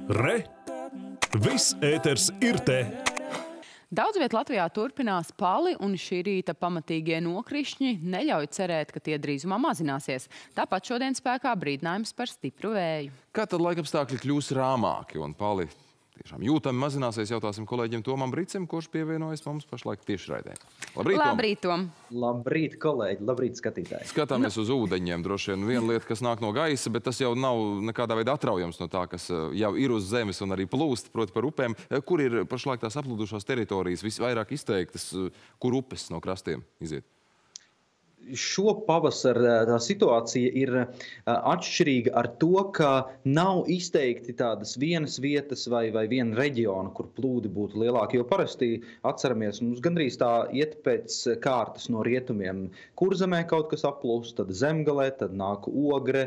Re! Viss ēters ir te! Daudz viet Latvijā turpinās pali, un šī rīta pamatīgie nokrišņi neļauj cerēt, ka tie drīzumā mazināsies. Tāpat šodien spēkā brīdinājums par stipru vēju. Kā tad laikapstākļi kļūs rāmāki un pali tiešām jūtami mazināsies, jautāsim kolēģim Tomam Bricim, kurš pievienojas mums pašlaik tiešraidē. Labrīt, Tom! Labrīt, Tom! Labrīt, kolēģi! Labrīt, skatītāji! Skatāmies uz ūdeņiem. Droši vien viena lieta, kas nāk no gaisa, bet tas jau nav nekādā veidā atraujams no tā, kas jau ir uz zemes un arī plūst, proti par upēm. Kur ir pašlaik tās aplūdušās teritorijas visvairāk izteiktas, kur upes no krastiem iziet? Šo pavasaru tā situācija ir atšķirīga ar to, ka nav izteikti tādas vienas vietas vai viena reģiona, kur plūdi būtu lielāki. Jo parasti atceramies, mums gandrīz tā iet pēc kārtas no rietumiem. Kurzemē kaut kas aplūst, tad Zemgalē, tad nāk Ogre,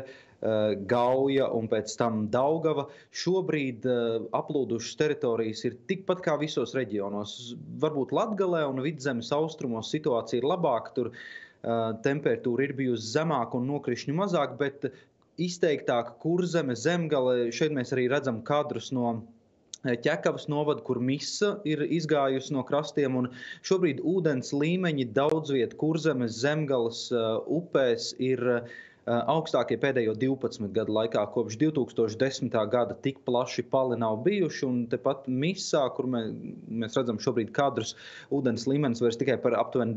Gauja un pēc tam Daugava. Šobrīd aplūdušas teritorijas ir tikpat kā visos reģionos. Varbūt Latgalē un Vidzemes austrumos situācija ir labāka. Tur temperatūra ir bijusi zemāka un nokrišņu mazāk, bet izteiktāk Kurzeme, Zemgale, šeit mēs arī redzam kadrus no Ķekavas novada, kur misa ir izgājusi no krastiem, un šobrīd ūdens līmeņi daudz viet Kurzemes, Zemgales upēs ir augstākie pēdējo 12 gadu laikā. Kopš 2010. gada tik plaši pali nav bijuši, un tepat misā, kur mēs redzam šobrīd kadrus, ūdens līmenis vairs tikai par aptuveni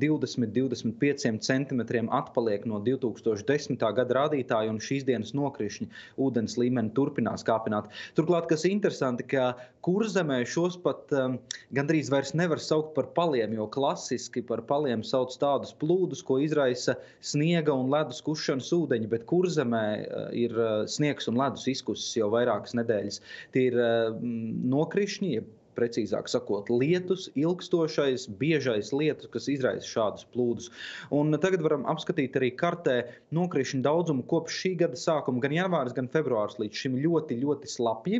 20–25 centimetriem atpaliek no 2010. gada rādītāja, un šīs dienas nokrišņi ūdens līmeni turpinās kāpināt. Turklāt, kas interesanti, ka Kurzemē šos pat gandrīz vairs nevar saukt par paliem, jo klasiski par paliem sauc tādus plūdus, ko izraisa sniega un ledus kušanas ūdeņi, bet Kurzemē ir sniegs un ledus izkusis jau vairākas nedēļas. Tie ir nokrišņi, precīzāk sakot, lietus, ilgstošais, biežais lietus, kas izraisa šādus plūdus. Un tagad varam apskatīt arī kartē nokrišņu daudzumu kopš šī gada sākuma, gan janvāris, gan februārs līdz šim ļoti, ļoti slapji.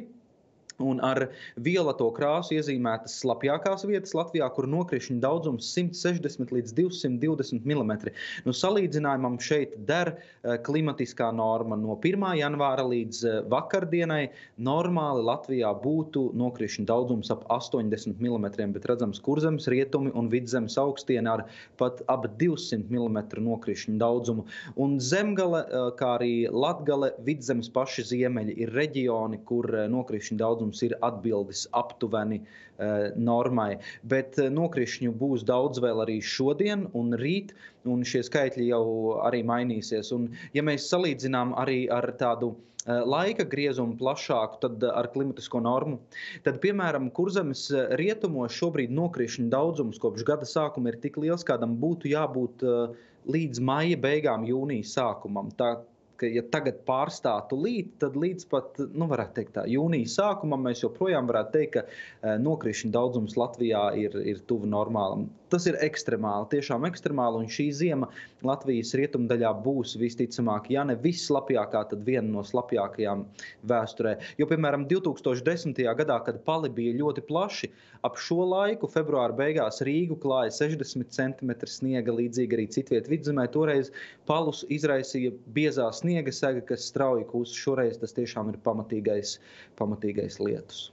Un ar violeto krāsu iezīmētas slapjākās vietas Latvijā, kur nokrišņu daudzums 160 līdz 220 mm. Nu, salīdzinājumam šeit der klimatiskā norma. No 1. janvāra līdz vakardienai normāli Latvijā būtu nokrišņu daudzums ap 80 mm, bet redzams Kurzemes, Rietumi un Vidzemes augstienē ar pat ap 200 mm nokrišņu daudzumu. Un Zemgale, kā arī Latgale, Vidzemes paši ziemeļi ir reģioni, kur nokrišņu daudzums ir atbildes aptuveni normai. Bet nokrišņu būs daudz vēl arī šodien un rīt, un šie skaitļi jau arī mainīsies. Un, ja mēs salīdzinām arī ar tādu laika griezumu plašāku, tad ar klimatisko normu, tad, piemēram, Kurzemes rietumos šobrīd nokrišņu daudzums kopš gada sākuma ir tik liels, kādam būtu jābūt līdz maija beigām, jūnija sākumam. Tā, ka, ja tagad pārstātu līt, tad līdz pat, varētu teikt tā, jūnija sākumam mēs joprojām varētu teikt, ka nokrišņu daudzums Latvijā ir tuvu normālam. Tas ir ekstremāli, tiešām ekstremāli, un šī ziema Latvijas rietumdaļā būs visticamāk, ja ne visslapjākā, tad viena no slapjākajām vēsturē. Jo, piemēram, 2010. gadā, kad pali bija ļoti plaši, ap šo laiku, februāra beigās, Rīgu klāja 60 cm sniega, līdzīgi arī citviet Vidzemē. Toreiz palus izraisīja biezā sniega sega, kas strauji kūst. Šoreiz tas tiešām ir pamatīgais lietus.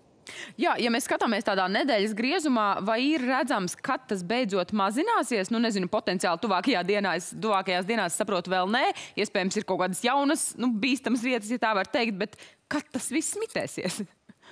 Jā, ja mēs skatāmies tādā nedēļas griezumā, vai ir redzams, kad tas beidzot mazināsies? Nu, nezinu, potenciāli tuvākajās dienās, saprotu, vēl nē. Iespējams, ir kaut kādas jaunas, bīstamas vietas, ja tā var teikt, bet kad tas viss mitēsies?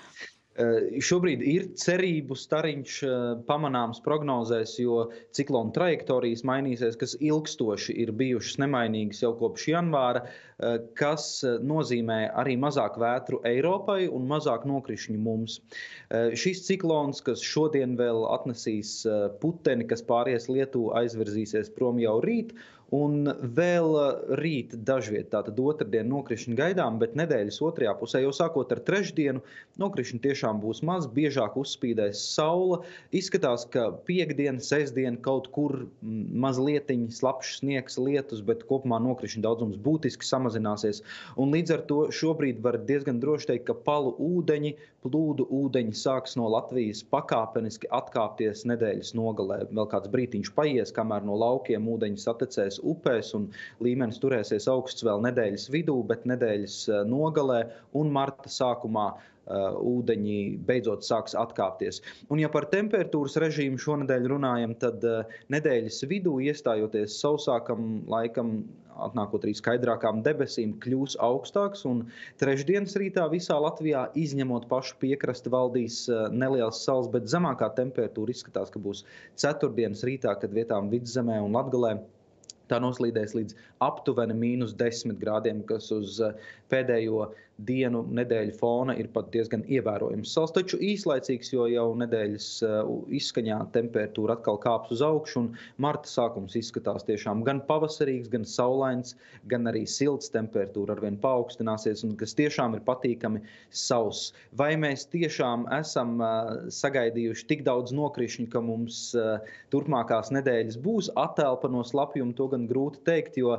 Šobrīd ir cerību stariņš pamanāms prognozēs, jo ciklona trajektorijas mainīsies, kas ilgstoši ir bijušas nemainīgas jau kopš janvāra, kas nozīmē arī mazāk vētru Eiropai un mazāk nokrišņu mums. Šis ciklons, kas šodien vēl atnesīs puteni, kas pāries Lietuvu, aizvirzīsies prom jau rīt, un vēl rīt dažviet, tātad otrdien nokrišņi gaidām, bet nedēļas otrajā pusē, jau sākot ar trešdienu, nokrišņi tiešām būs maz, biežāk uzspīdēs saula. Izskatās, ka piekdien, sestdien kaut kur mazlietiņi slapšs sniegs, lietus, bet kopumā nokrišņu daudzums būtiski samazināsies. Un līdz ar to šobrīd var diezgan droši teikt, ka palu ūdeņi, plūdu ūdeņi sāks no Latvijas pakāpeniski atkāpties nedēļas nogalē. Vēl kāds brītiņš paies, kamēr no laukiem ūdeņi satecēs upēs, un līmenis turēsies augsts vēl nedēļas vidū, bet nedēļas nogalē un marta sākumā ūdeņi beidzot sāks atkāpties. Un ja par temperatūras režīmu šonedēļ runājam, tad nedēļas vidū iestājoties sausākam laikam, atnākot arī skaidrākām debesīm, kļūs augstāks, un trešdienas rītā visā Latvijā, izņemot pašu piekrasti, valdīs neliels sals, bet zemākā temperatūra izskatās, ka būs ceturtdienas rītā, kad vietām Vidzemē un Latgalē tā noslīdēs līdz aptuveni -10 grādiem, kas uz pēdējo dienu nedēļu fona ir pat diezgan ievērojams sals, taču īslaicīgs, jo jau nedēļas izskaņā temperatūra atkal kāps uz augšu, un marta sākums izskatās tiešām gan pavasarīgs, gan saulains, gan arī silts, temperatūra arvien paaugstināsies, un kas tiešām ir patīkami sauss. Vai mēs tiešām esam sagaidījuši tik daudz nokrišņu, ka mums turpmākās nedēļas būs atelpa no slapjuma, to gan grūti teikt, jo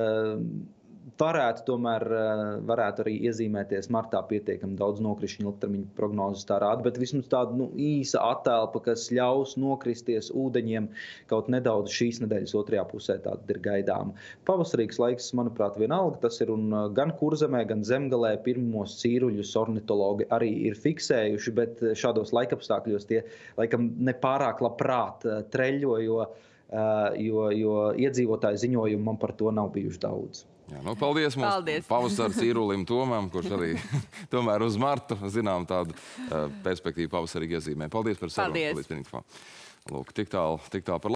varētu arī iezīmēties martā pietiekami daudz nokrišņu, ilgtermiņa prognozes tā rāda, bet vismaz tāda īsa atelpa, kas ļaus nokristies ūdeņiem kaut nedaudz šīs nedēļas otrajā pusē, tāda ir gaidāma. Pavasarīgs laiks, manuprāt, vienalga, tas ir un gan Kurzemē, gan Zemgalē pirmos cīruļus ornitologi arī ir fiksējuši, bet šādos laikapstākļos tie laikam nepārāk labprāt treļo, jo iedzīvotāju ziņojumu man par to nav bijuši daudz. Jā, paldies mums pavasara cīrulim Tomam, kurš arī tomēr uz martu, zinām, tādu perspektīvu pavasarīgi iezīmē. Paldies par sarunu. Lūk, tik tālu par